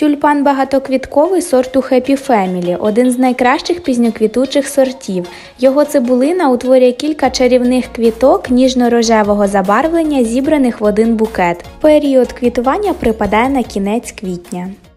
Тюльпан багатоквітковий сорту Happy Family – один з найкращих пізньоквітучих сортів. Його цибулина утворює кілька чарівних квіток ніжно-рожевого забарвлення, зібраних в один букет. Період квітування припадає на кінець квітня.